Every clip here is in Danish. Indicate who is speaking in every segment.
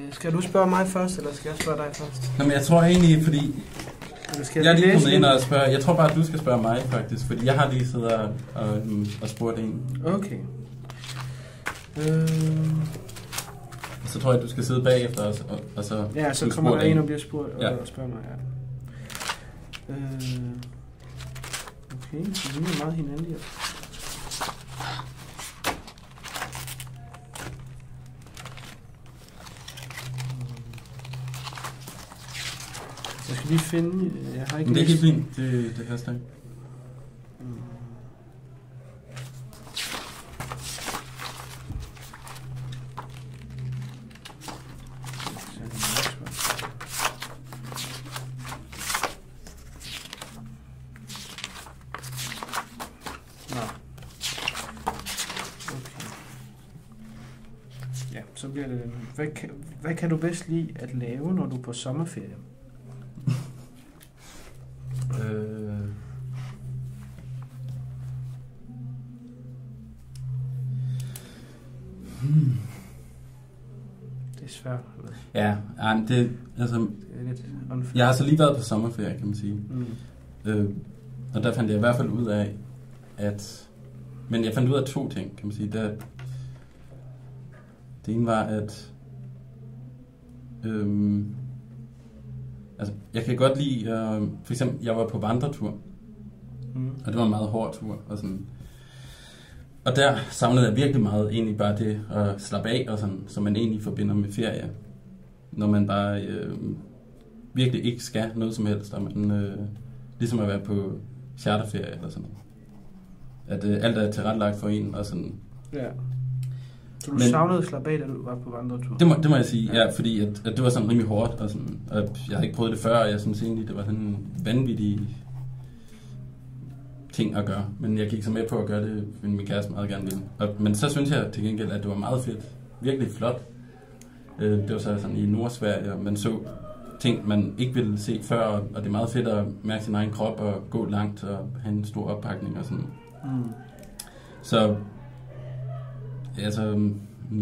Speaker 1: Skal du spørge mig først, eller skal jeg spørge dig først?
Speaker 2: Nå, men jeg tror egentlig, fordi... Jeg er lige kommet ind og spørge. Jeg tror bare, at du skal spørge mig, faktisk. Fordi jeg har lige siddet og spurgt en.
Speaker 1: Okay.
Speaker 2: Så tror jeg, du skal sidde bagefter og så...
Speaker 1: Ja, så kommer der en og bliver spurgt og spørger mig, ja. Okay, så vi er meget hinanden her. Jeg skal lige finde... Jeg har ikke...
Speaker 2: Men det er helt fint. Det haster ikke.
Speaker 1: Så bliver det... Hvad kan du bedst lide at lave, når du er på sommerferie? Det er svært.
Speaker 2: Ja, det altså...
Speaker 1: Det er lidt unfair.
Speaker 2: Jeg har så lige været på sommerferie, kan man sige. Og der fandt jeg i hvert fald ud af, at... Men jeg fandt ud af 2 ting, kan man sige. Det ene var, at altså, jeg kan godt lide, for eksempel, jeg var på vandretur, og det var en meget hård tur, og sådan. Og der savnede jeg virkelig meget egentlig bare det at slappe af, og sådan, som man egentlig forbinder med ferie. Når man bare virkelig ikke skal noget som helst, og man ligesom at være på charterferie eller sådan noget. At alt er tilrettelagt for en, og sådan.
Speaker 1: Ja. Så du savnede at slappe af, da du var på vandretur?
Speaker 2: Det må jeg sige, ja, fordi at det var sådan rimelig hårdt, og sådan, og jeg har ikke prøvet det før, og jeg synes egentlig, det var sådan en vanvittig ting at gøre. Men jeg gik så med på at gøre det, fordi min kæreste meget gerne ville. Men så synes jeg til gengæld, at det var meget fedt. Virkelig flot. Det var så sådan i Nordsverige, og man så ting, man ikke ville se før, og det er meget fedt at mærke sin egen krop, og gå langt, og have en stor oppakning og sådan. Så... Altså,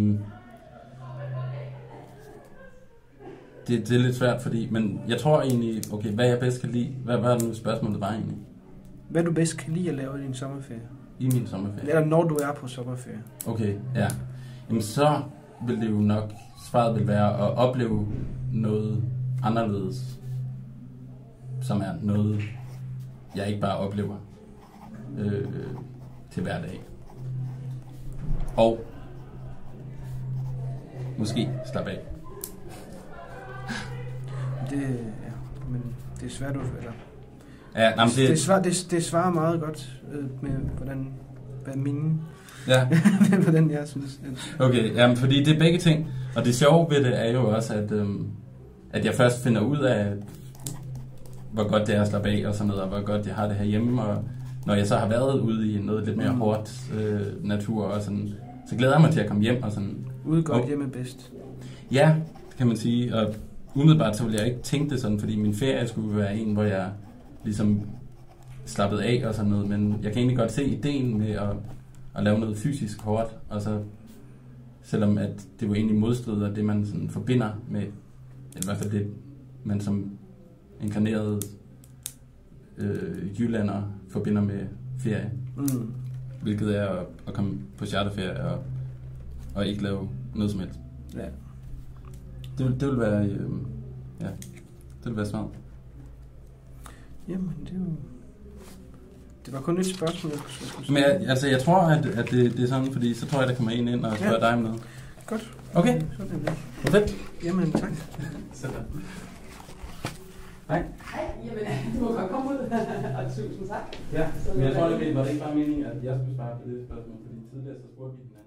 Speaker 2: det er lidt svært, fordi, men jeg tror egentlig, okay, hvad jeg bedst kan lide, hvad var det nu spørgsmålet var egentlig?
Speaker 1: Hvad du bedst kan lide at lave i din sommerferie?
Speaker 2: I min sommerferie?
Speaker 1: Eller når du er på sommerferie?
Speaker 2: Okay, ja. Jamen så vil det jo nok, svaret vil være at opleve noget anderledes, som er noget, jeg ikke bare oplever til hverdag. Og måske slappe af.
Speaker 1: Men det er svært, eller...
Speaker 2: Ja,
Speaker 1: det svarer meget godt med, hvad mine...
Speaker 2: Ja.
Speaker 1: Hvordan jeg synes.
Speaker 2: Okay, jamen, fordi det er begge ting. Og det sjove ved det er jo også, at jeg først finder ud af, hvor godt det er at slappe af og sådan noget, og hvor godt jeg har det herhjemme, og når jeg så har været ude i noget lidt mere hårdt natur og sådan, så glæder jeg mig til at komme hjem og sådan.
Speaker 1: Ude godt, hjemme bedst.
Speaker 2: Ja, det kan man sige. Og umiddelbart så ville jeg ikke tænke det sådan, fordi min ferie skulle være en, hvor jeg ligesom slappede af og sådan noget. Men jeg kan egentlig godt se ideen med at lave noget fysisk hårdt, og så selvom at det var egentlig modstrider det, man sådan forbinder med, eller i hvert fald det, man som inkarneret jyllander forbinder med ferie. Hvilket er at komme på charterferie og ikke lave noget som helst.
Speaker 1: Ja.
Speaker 2: Det vil være ja, det vil være smart.
Speaker 1: Jamen, det var kun et spørgsmål, jeg skulle
Speaker 2: sige. Men jeg tror, at det er sådan, fordi så tror jeg, der kommer en ind og spørger dig om noget.
Speaker 1: Godt.
Speaker 2: Okay.
Speaker 1: Så er det det.
Speaker 2: Perfekt.
Speaker 1: Jamen, tak.
Speaker 2: Sådan.
Speaker 3: Hej. Hej, jamen, du må godt komme ud, og tusind tak.
Speaker 2: Ja, men jeg tror, det var det ikke bare meningen, at jeg skulle svare på det spørgsmål, fordi tidligere så spurgte vi